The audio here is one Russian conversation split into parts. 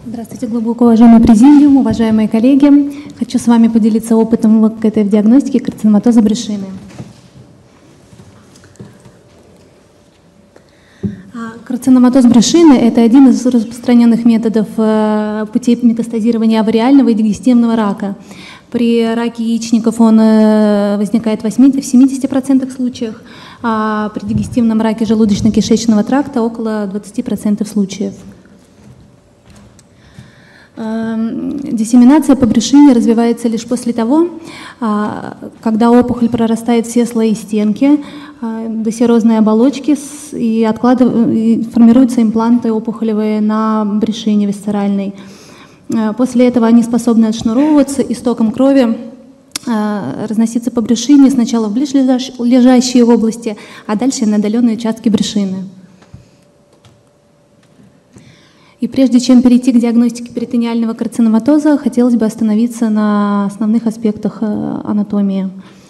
Здравствуйте, глубоко уважаемый президиум, уважаемые коллеги. Хочу с вами поделиться опытом КТ в диагностике карциноматоза брюшины. Карциноматоз брюшины – это один из распространенных методов путей метастазирования авариального и дигестивного рака. При раке яичников он возникает в 70% случаев, а при дигестивном раке желудочно-кишечного тракта около 20% случаев. Диссеминация по брюшине развивается лишь после того, когда опухоль прорастает все слои стенки до серозной оболочки и формируются импланты опухолевые на брюшине висцеральной. После этого они способны отшнуровываться и стоком крови разноситься по брюшине сначала в ближлежащие области, а дальше на отдаленные участки брюшины. И прежде чем перейти к диагностике перитонеального карциноматоза, хотелось бы остановиться на основных аспектах анатомии.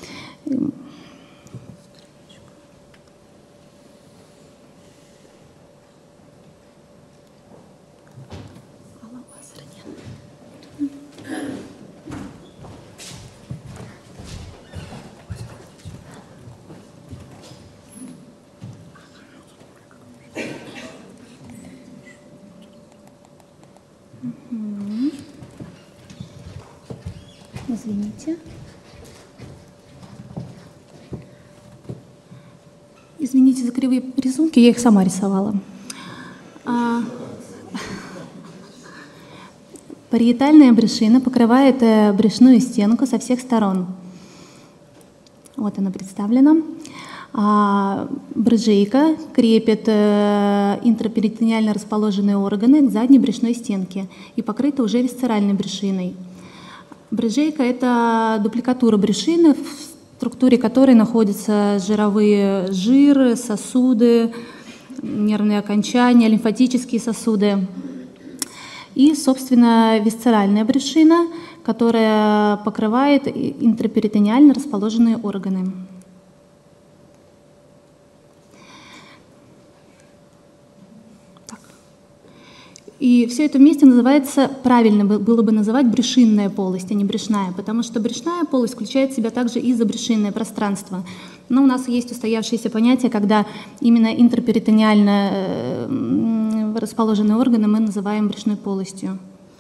Извините. Извините за кривые рисунки, я их сама рисовала. Париетальная брюшина покрывает брюшную стенку со всех сторон. Вот она представлена. Брыжейка крепит интраперитониально расположенные органы к задней брюшной стенке и покрыта уже висцеральной брюшиной. Брыжейка – это дупликатура брюшины, в структуре которой находятся жировые жиры, сосуды, нервные окончания, лимфатические сосуды. И, собственно, висцеральная брюшина, которая покрывает интраперитониально расположенные органы. И все это вместе называется, правильно было бы называть брюшинная полость, а не брюшная, потому что брюшная полость включает в себя также и забрюшинное пространство. Но у нас есть устоявшееся понятие, когда именно интраперитониально расположенные органы мы называем брюшной полостью.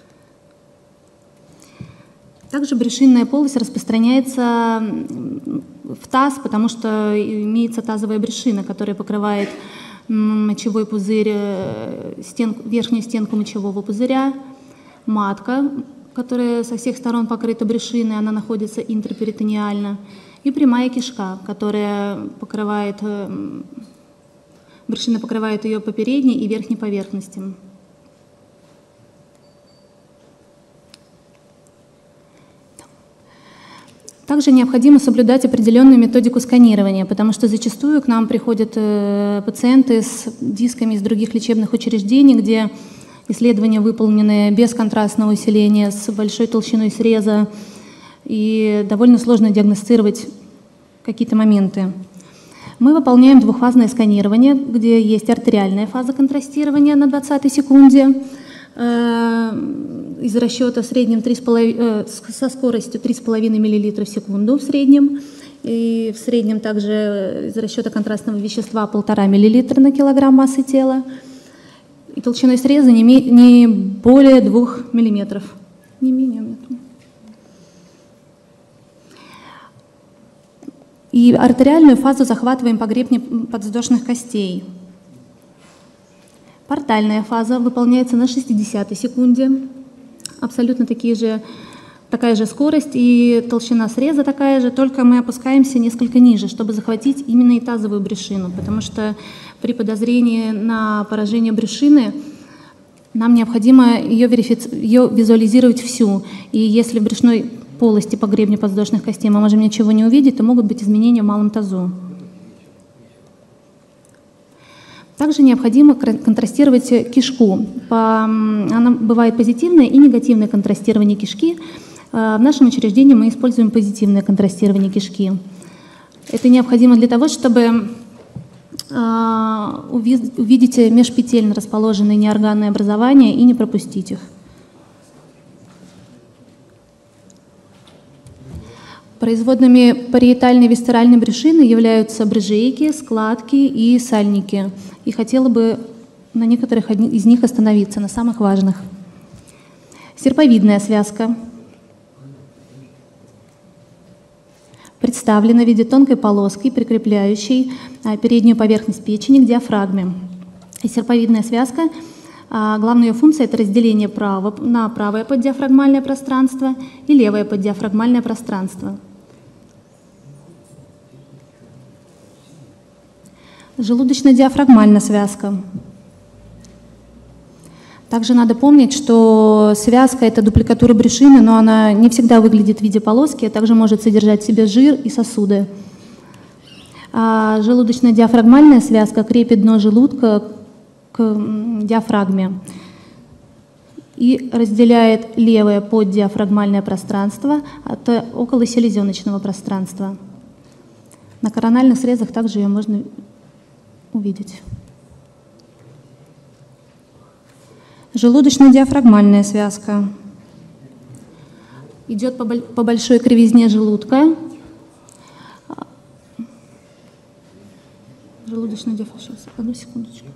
Также брюшинная полость распространяется в таз, потому что имеется тазовая брюшина, которая покрывает мочевой пузырь, верхнюю стенку мочевого пузыря, матка, которая со всех сторон покрыта брюшиной, она находится интраперитониально, и прямая кишка, которая покрывает, брюшина покрывает ее по передней и верхней поверхностям. Также необходимо соблюдать определенную методику сканирования, потому что зачастую к нам приходят пациенты с дисками из других лечебных учреждений, где исследования выполнены без контрастного усиления, с большой толщиной среза, и довольно сложно диагностировать какие-то моменты. Мы выполняем двухфазное сканирование, где есть артериальная фаза контрастирования на 20-й секунде, из расчета в среднем со скоростью 3,5 мл в секунду в среднем, и в среднем также из расчета контрастного вещества 1,5 мл на килограмм массы тела, и толщиной среза не более 2 мм, не менее метра. И артериальную фазу захватываем по гребне подвздошных костей. Портальная фаза выполняется на 60-й секунде. Абсолютно такая же скорость и толщина среза такая же, только мы опускаемся несколько ниже, чтобы захватить именно и тазовую брюшину, потому что при подозрении на поражение брюшины нам необходимо ее визуализировать всю. И если в брюшной полости по гребню подвздошных костей мы можем ничего не увидеть, то могут быть изменения в малом тазу. Также необходимо контрастировать кишку. Она бывает позитивное и негативное контрастирование кишки. В нашем учреждении мы используем позитивное контрастирование кишки. Это необходимо для того, чтобы увидеть межпетельно расположенные неорганные образования и не пропустить их. Производными париетальной висцеральной брюшины являются брыжейки, складки и сальники. И хотела бы на некоторых из них остановиться, на самых важных. Серповидная связка представлена в виде тонкой полоски, прикрепляющей переднюю поверхность печени к диафрагме. И серповидная связка, главная ее функция – это разделение на правое поддиафрагмальное пространство и левое поддиафрагмальное пространство. Желудочно-диафрагмальная связка. Также надо помнить, что связка – это дупликатура брюшины, но она не всегда выглядит в виде полоски, а также может содержать в себе жир и сосуды. А желудочно-диафрагмальная связка крепит дно желудка к диафрагме и разделяет левое поддиафрагмальное пространство от околоселезеночного пространства. На корональных срезах также ее можно увидеть. Желудочно-диафрагмальная связка идет по большой кривизне желудка. Одну секундочку.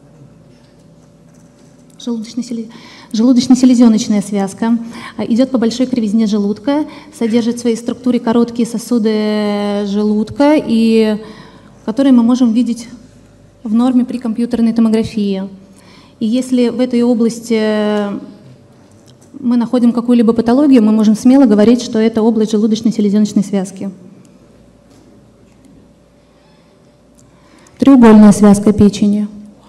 Желудочно-селезеночная связка идет по большой кривизне желудка, содержит в своей структуре короткие сосуды желудка, которые мы можем видеть в норме при компьютерной томографии. И если в этой области мы находим какую-либо патологию, мы можем смело говорить, что это область желудочно-селезеночной связки. Треугольная связка печени.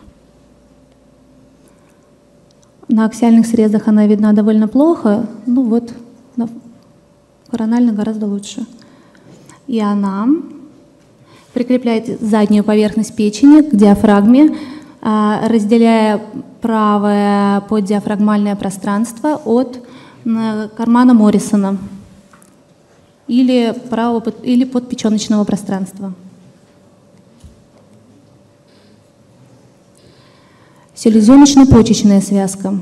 На аксиальных срезах она видна довольно плохо, ну вот, коронально гораздо лучше. И она прикрепляет заднюю поверхность печени к диафрагме, разделяя правое поддиафрагмальное пространство от кармана Моррисона или подпеченочного пространства. Селезеночно-почечная связка.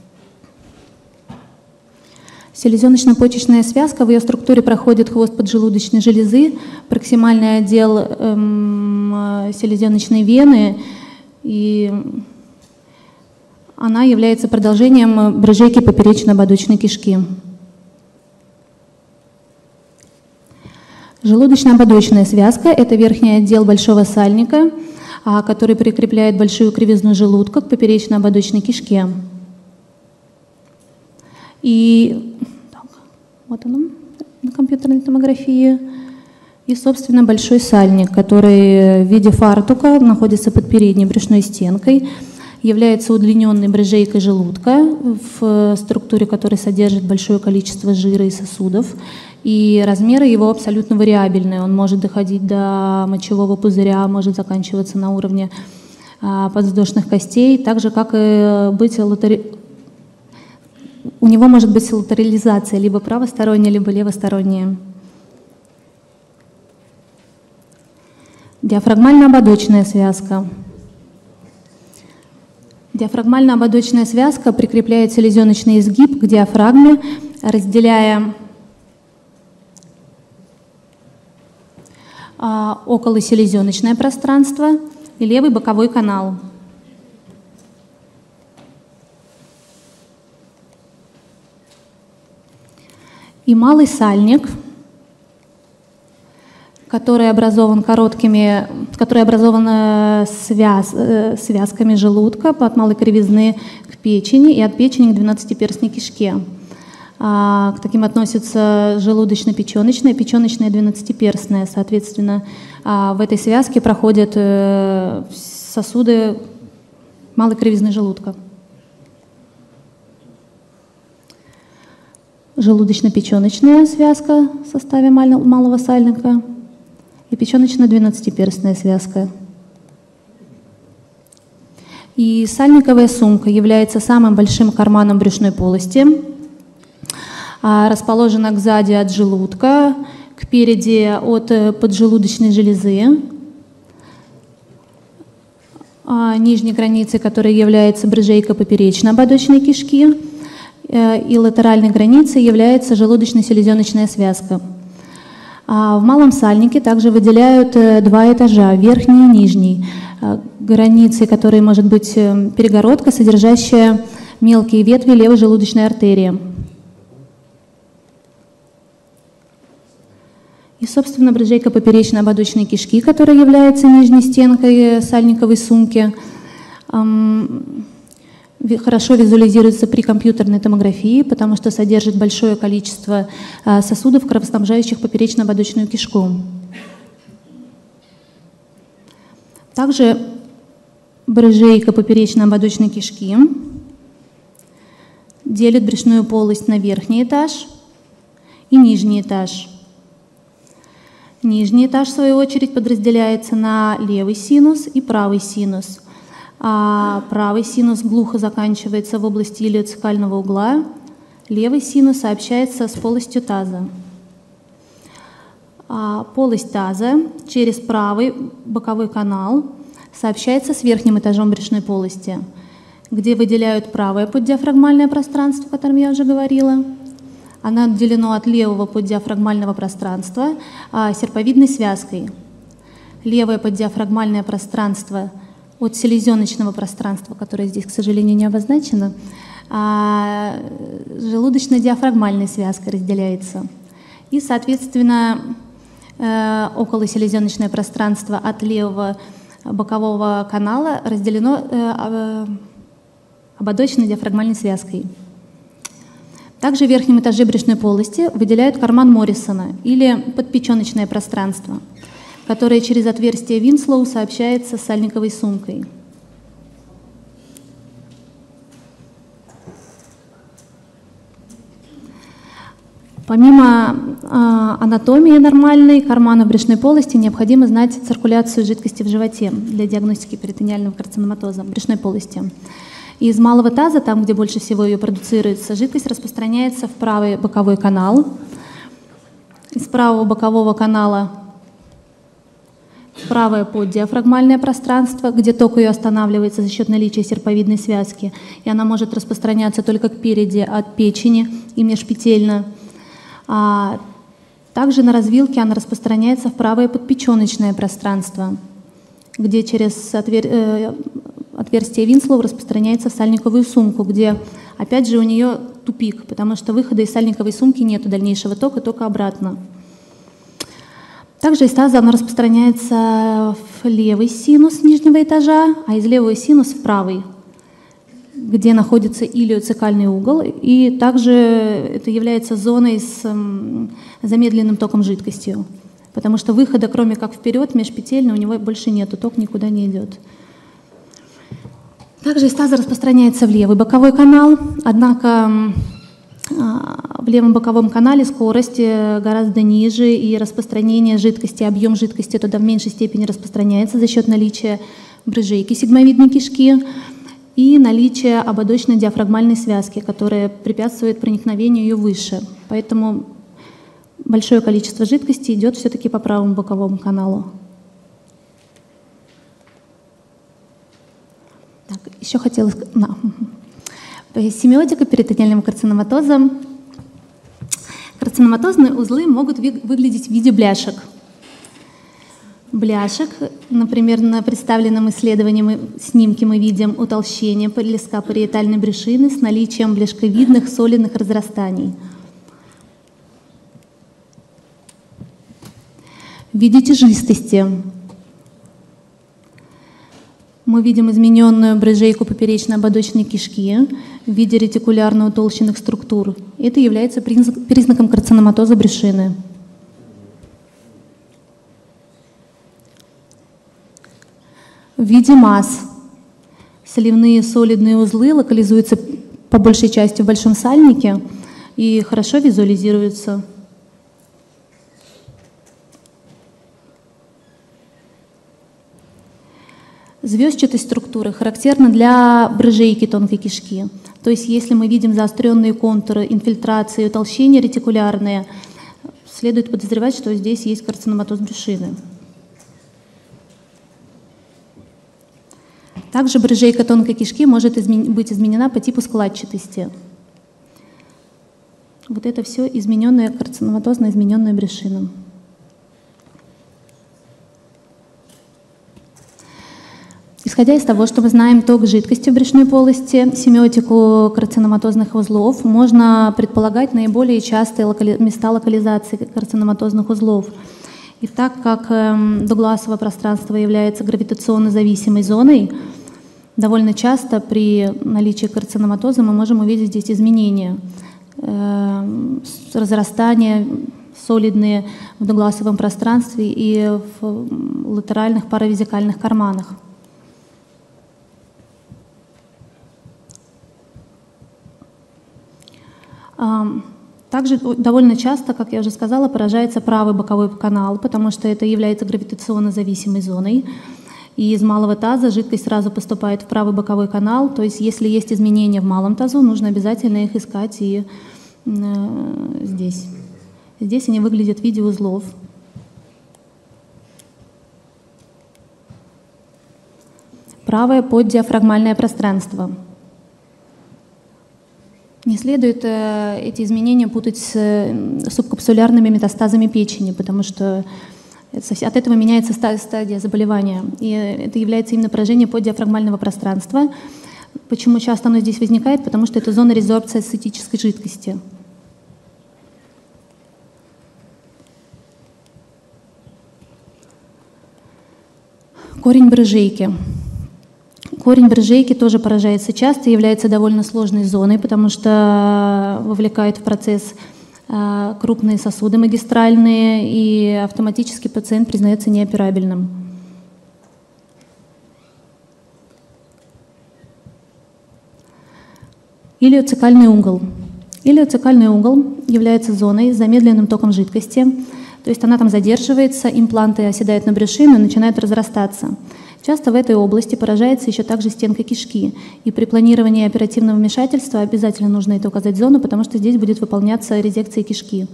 Селезеночно-почечная связка, в ее структуре проходит хвост поджелудочной железы, проксимальный отдел селезеночной вены, и она является продолжением брыжейки поперечно-ободочной кишки. Желудочно-ободочная связка – это верхний отдел большого сальника, который прикрепляет большую кривизну желудка к поперечно-ободочной кишке. И вот оно на компьютерной томографии. И, собственно, большой сальник, который в виде фартука находится под передней брюшной стенкой, является удлиненной брыжейкой желудка, в структуре которой содержит большое количество жира и сосудов. И размеры его абсолютно вариабельные. Он может доходить до мочевого пузыря, может заканчиваться на уровне подвздошных костей, так же, как и у него может быть латерализация либо правосторонняя, либо левосторонняя. Диафрагмально-ободочная связка. Диафрагмально-ободочная связка прикрепляет селезеночный изгиб к диафрагме, разделяя околоселезеночное пространство и левый боковой канал. И малый сальник, который образован связками желудка от малой кривизны к печени и от печени к двенадцатиперстной кишке. К таким относятся желудочно-печеночная, печеночная, двенадцатиперстная. Соответственно, в этой связке проходят сосуды малой кривизны желудка. Желудочно-печеночная связка в составе малого сальника и печеночно-двенадцатиперстная связка. И сальниковая сумка является самым большим карманом брюшной полости, расположена сзади от желудка, кпереди от поджелудочной железы, нижней границей которой является брыжейка поперечно-ободочной кишки, и латеральной границей является желудочно-селезеночная связка. В малом сальнике также выделяют два этажа, верхний и нижний, границей которой может быть перегородка, содержащая мелкие ветви левой желудочной артерии. И, собственно, брыжейка поперечно-ободочной кишки, которая является нижней стенкой сальниковой сумки, хорошо визуализируется при компьютерной томографии, потому что содержит большое количество сосудов, кровоснабжающих поперечно-ободочную кишку. Также брыжейка поперечно-ободочной кишки делит брюшную полость на верхний этаж и нижний этаж. Нижний этаж, в свою очередь, подразделяется на левый синус и правый синус. А правый синус глухо заканчивается в области илиоцекального угла, левый синус сообщается с полостью таза. Полость таза через правый боковой канал сообщается с верхним этажом брюшной полости, где выделяют правое поддиафрагмальное пространство, о котором я уже говорила. Оно отделено от левого поддиафрагмального пространства серповидной связкой. Левое поддиафрагмальное пространство от селезеночного пространства, которое здесь, к сожалению, не обозначено, желудочно-диафрагмальной связкой разделяется. И, соответственно, околоселезеночное пространство от левого бокового канала разделено ободочно-диафрагмальной связкой. Также в верхнем этаже брюшной полости выделяют карман Моррисона или подпеченочное пространство, которое через отверстие Винслоу сообщается с сальниковой сумкой. Помимо анатомии нормальной кармана брюшной полости необходимо знать циркуляцию жидкости в животе для диагностики перитонеального карциноматоза брюшной полости. Из малого таза, там, где больше всего ее продуцируется, жидкость распространяется в правый боковой канал. Из правого бокового канала в правое поддиафрагмальное пространство, где ток ее останавливается за счет наличия серповидной связки, и она может распространяться только кпереди от печени и межпетельно. Также на развилке она распространяется в правое подпеченочное пространство, где через отверстие Винслоу распространяется в сальниковую сумку, где, опять же, у нее тупик, потому что выхода из сальниковой сумки нет дальнейшего тока, только обратно. Также из таза она распространяется в левый синус нижнего этажа, а из левого синус в правый, где находится илиоцекальный угол, и также это является зоной с замедленным током жидкостью, потому что выхода, кроме как вперед, межпетельно, у него больше нету, ток никуда не идет. Также из таза распространяется в левый боковой канал, однако в левом боковом канале скорость гораздо ниже, и распространение жидкости, объем жидкости туда в меньшей степени распространяется за счет наличия брыжейки сигмовидной кишки и наличия ободочно-диафрагмальной связки, которая препятствует проникновению ее выше. Поэтому большое количество жидкости идет все-таки по правому боковому каналу. Так, еще хотела сказать, семиотика перитонеального карциноматоза. Карциноматозные узлы могут выглядеть в виде бляшек. Бляшек, например, на представленном исследовании снимке мы видим утолщение лиска париетальной брюшины с наличием бляшковидных солидных разрастаний. В виде тяжистости мы видим измененную брыжейку поперечно-ободочной кишки в виде ретикулярно утолщенных структур. Это является признаком карциноматоза брюшины. В виде масс сливные солидные узлы локализуются по большей части в большом сальнике и хорошо визуализируются. Звездчатость структуры характерна для брыжейки тонкой кишки. То есть если мы видим заостренные контуры инфильтрации, утолщения ретикулярные, следует подозревать, что здесь есть карциноматоз брюшины. Также брыжейка тонкой кишки может быть изменена по типу складчатости. Вот это все измененная карциноматозно измененная брюшина. Исходя из того, что мы знаем ток жидкости в брюшной полости, семиотику карциноматозных узлов, можно предполагать наиболее частые места локализации карциноматозных узлов. И так как догласовое пространство является гравитационно зависимой зоной, довольно часто при наличии карциноматоза мы можем увидеть здесь изменения, разрастания солидные в догласовом пространстве и в латеральных паравизикальных карманах. Также довольно часто, как я уже сказала, поражается правый боковой канал, потому что это является гравитационно зависимой зоной. И из малого таза жидкость сразу поступает в правый боковой канал. То есть если есть изменения в малом тазу, нужно обязательно их искать и здесь. Здесь они выглядят в виде узлов. Правое поддиафрагмальное пространство. Не следует эти изменения путать с субкапсулярными метастазами печени, потому что от этого меняется стадия заболевания. И это является именно поражение поддиафрагмального пространства. Почему часто оно здесь возникает? Потому что это зона резорбции ацетической жидкости. Корень брыжейки. Корень брыжейки тоже поражается часто, является довольно сложной зоной, потому что вовлекает в процесс крупные сосуды магистральные, и автоматически пациент признается неоперабельным. Илиоцекальный угол. Илиоцекальный угол является зоной с замедленным током жидкости, то есть она там задерживается, импланты оседают на брюшину и начинают разрастаться. Часто в этой области поражается еще также стенка кишки, и при планировании оперативного вмешательства обязательно нужно это указать зону, потому что здесь будет выполняться резекция кишки.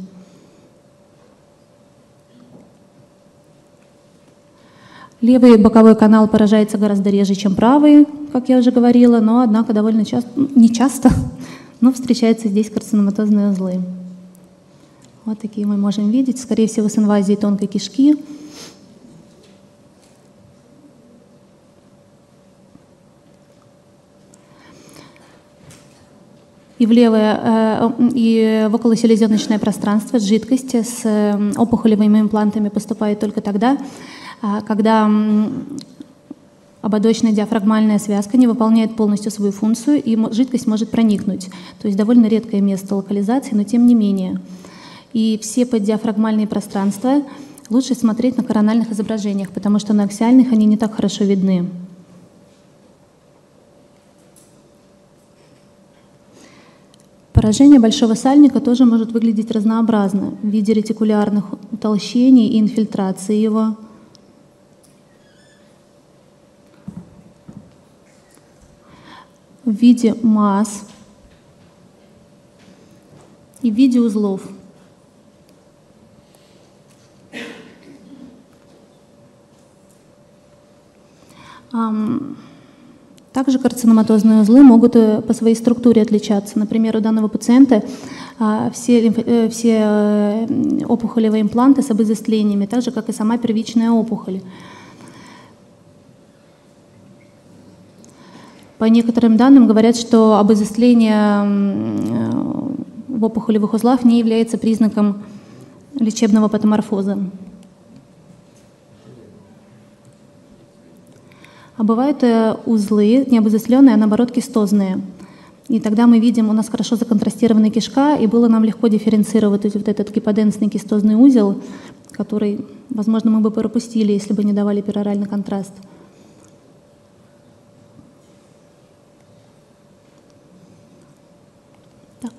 Левый боковой канал поражается гораздо реже, чем правый, как я уже говорила, но однако довольно часто, не часто, но встречаются здесь карциноматозные узлы. Вот такие мы можем видеть, скорее всего, с инвазией тонкой кишки. И в левое, и в околоселезеночное пространство жидкость с опухолевыми имплантами поступает только тогда, когда ободочно-диафрагмальная связка не выполняет полностью свою функцию, и жидкость может проникнуть. То есть довольно редкое место локализации, но тем не менее. И все поддиафрагмальные пространства лучше смотреть на корональных изображениях, потому что на аксиальных они не так хорошо видны. Поражение большого сальника тоже может выглядеть разнообразно в виде ретикулярных утолщений и инфильтрации его. В виде масс и в виде узлов. Также карциноматозные узлы могут по своей структуре отличаться. Например, у данного пациента все опухолевые импланты с обезостлениями, так же, как и сама первичная опухоль. По некоторым данным говорят, что обезостление в опухолевых узлах не является признаком лечебного патоморфоза. А бывают узлы не обезосленные, а наоборот кистозные. И тогда мы видим, у нас хорошо законтрастированная кишка, и было нам легко дифференцировать вот этот гиподенсный кистозный узел, который, возможно, мы бы пропустили, если бы не давали пероральный контраст. Так.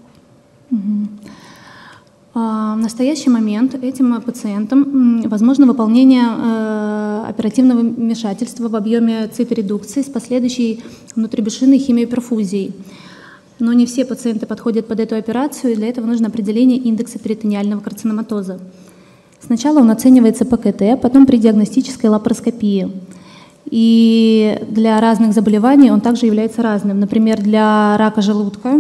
В настоящий момент этим пациентам возможно выполнение оперативного вмешательства в объеме циторедукции с последующей внутрибрюшинной химиоперфузией. Но не все пациенты подходят под эту операцию, и для этого нужно определение индекса перитониального карциноматоза. Сначала он оценивается ПКТ, потом при диагностической лапароскопии. И для разных заболеваний он также является разным. Например, для рака желудка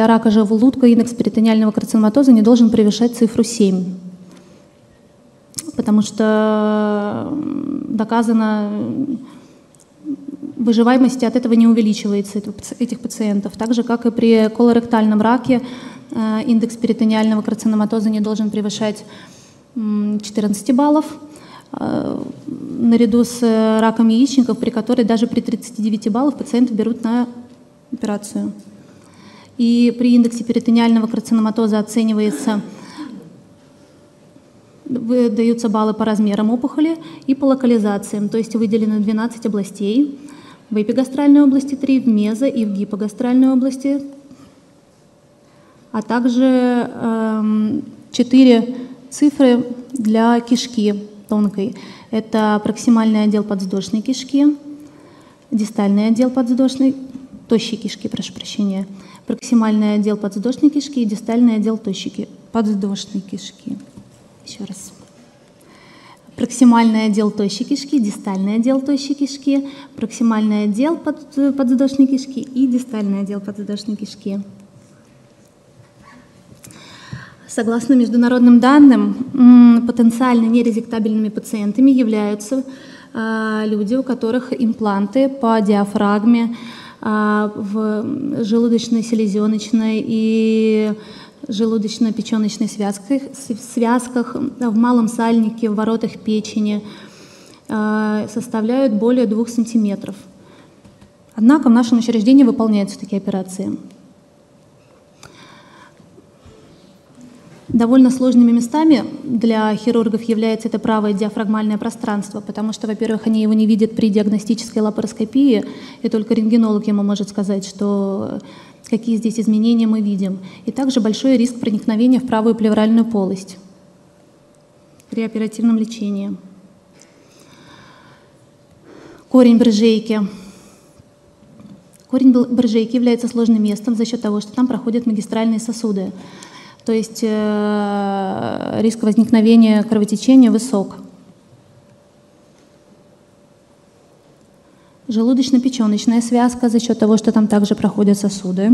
индекс перитониального карциноматоза не должен превышать цифру 7. потому что доказано, выживаемость от этого не увеличивается этих пациентов. Так же, как и при колоректальном раке, индекс перитонеального карциноматоза не должен превышать 14 баллов, наряду с раком яичников, при которой даже при 39 баллах пациентов берут на операцию. И при индексе перитонеального карциноматоза оценивается, выдаются баллы по размерам опухоли и по локализациям, то есть выделено 12 областей, в эпигастральной области 3, в мезо и в гипогастральной области, а также 4 цифры для кишки тонкой. Это проксимальный отдел подвздошной кишки, дистальный отдел подвздошной, тощей кишки, прошу прощения, проксимальный отдел подвздошной кишки и дистальный отдел подвздошной кишки. Еще раз. Проксимальный отдел тощей кишки, дистальный отдел тощей кишки, проксимальный отдел подвздошной кишки и дистальный отдел подвздошной кишки. Согласно международным данным, потенциально нерезектабельными пациентами являются люди, у которых импланты по диафрагме в желудочно-селезеночной и желудочно-печеночной связках, в малом сальнике, в воротах печени составляют более 2 сантиметров. Однако в нашем учреждении выполняются такие операции. Довольно сложными местами для хирургов является это правое диафрагмальное пространство, потому что, во-первых, они его не видят при диагностической лапароскопии, и только рентгенолог ему может сказать, что какие здесь изменения мы видим. И также большой риск проникновения в правую плевральную полость при оперативном лечении. Корень брыжейки. Корень брыжейки является сложным местом за счет того, что там проходят магистральные сосуды. То есть риск возникновения кровотечения высок. Желудочно-печеночная связка за счет того, что там также проходят сосуды.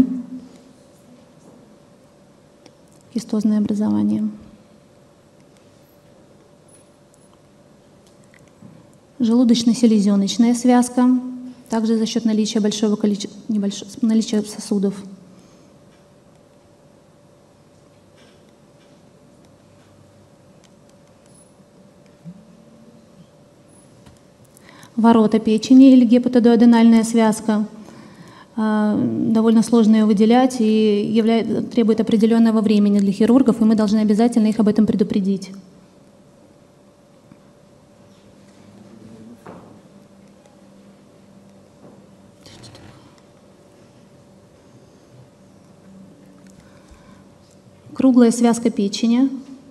Кистозное образование. Желудочно-селезеночная связка, также за счет наличия большого количества, наличия сосудов. Ворота печени или гепатодуоденальная связка. Довольно сложно ее выделять и требует определенного времени для хирургов, и мы должны обязательно их об этом предупредить. Круглая связка печени.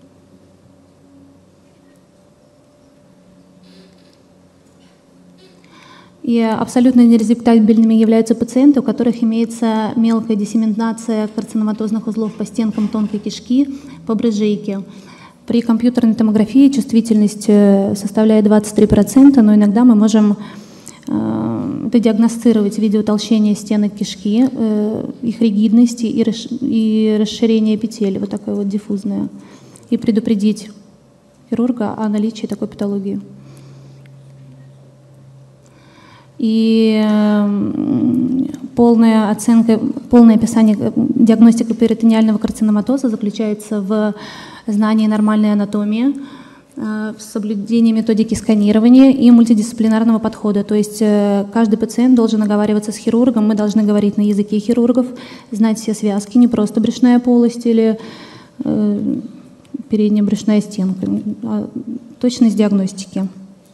И абсолютно нерезектабельными являются пациенты, у которых имеется мелкая диссеминация карциноматозных узлов по стенкам тонкой кишки, по брыжейке. При компьютерной томографии чувствительность составляет 23%, но иногда мы можем это диагностировать в виде утолщения стенок кишки, их ригидности и расширения эпителия, вот такое вот диффузное, и предупредить хирурга о наличии такой патологии. И полная оценка, полное описание диагностики перитонеального карциноматоза заключается в знании нормальной анатомии, в соблюдении методики сканирования и мультидисциплинарного подхода. То есть каждый пациент должен оговариваться с хирургом, мы должны говорить на языке хирургов, знать все связки, не просто брюшная полость или передняя брюшная стенка, а точность диагностики.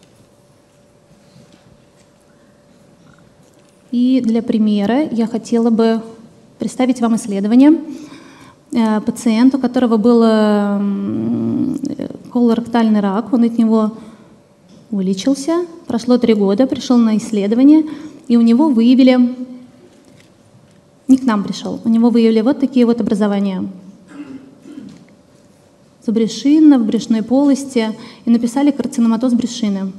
И для примера я хотела бы представить вам исследование пациента, у которого был колоректальный рак, он от него вылечился, прошло 3 года, пришел на исследование, и у него выявили, не к нам пришел, у него выявили вот такие вот образования. Забрюшина в брюшной полости, и написали карциноматоз брюшины.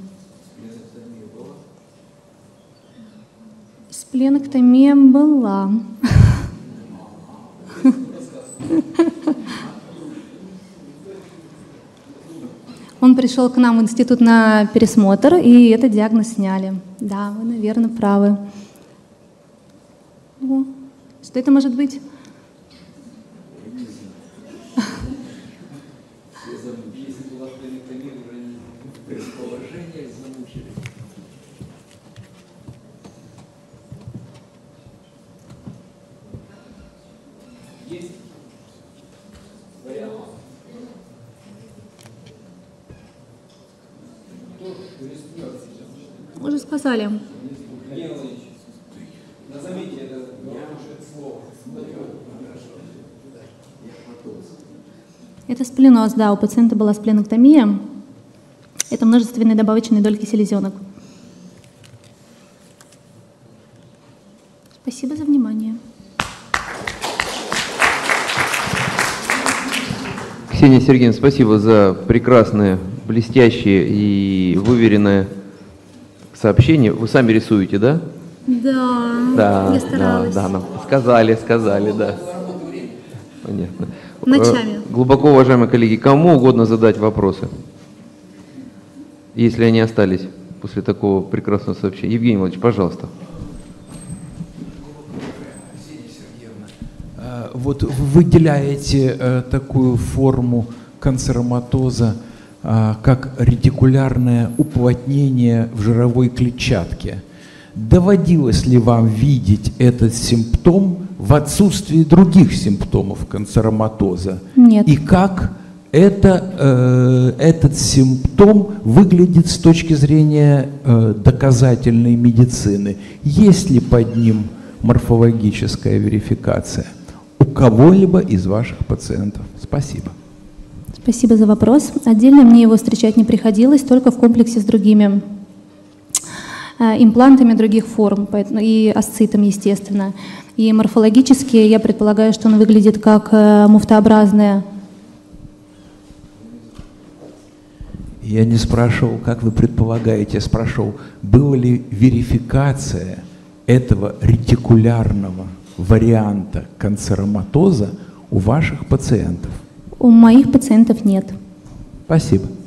Спленэктомия была. Он пришел к нам в институт на пересмотр, и этот диагноз сняли. Да, вы, наверное, правы. О, что это может быть? Мы уже сказали. Это спленоз, да, у пациента была спленэктомия. Это множественные добавочные дольки селезенок. Спасибо за внимание. Ксения Сергеевна, спасибо за прекрасное, блестящее и выверенное сообщение. Вы сами рисуете, да? Да, я старалась. Да, нам сказали, да. Понятно. Ночами. Глубоко уважаемые коллеги, кому угодно задать вопросы, если они остались после такого прекрасного сообщения. Евгений Владимирович, пожалуйста. Вот вы выделяете такую форму канцероматоза, как ретикулярное уплотнение в жировой клетчатке. Доводилось ли вам видеть этот симптом в отсутствии других симптомов канцероматоза? Нет. И как этот симптом выглядит с точки зрения доказательной медицины? Есть ли под ним морфологическая верификация у кого-либо из ваших пациентов? Спасибо. Спасибо за вопрос. Отдельно мне его встречать не приходилось, только в комплексе с другими имплантами других форм и асцитом, естественно. И морфологически я предполагаю, что он выглядит как муфтообразная. Я не спрашивал, как вы предполагаете, я спрашивал, была ли верификация этого ретикулярного варианта канцероматоза у ваших пациентов? У моих пациентов нет. Спасибо.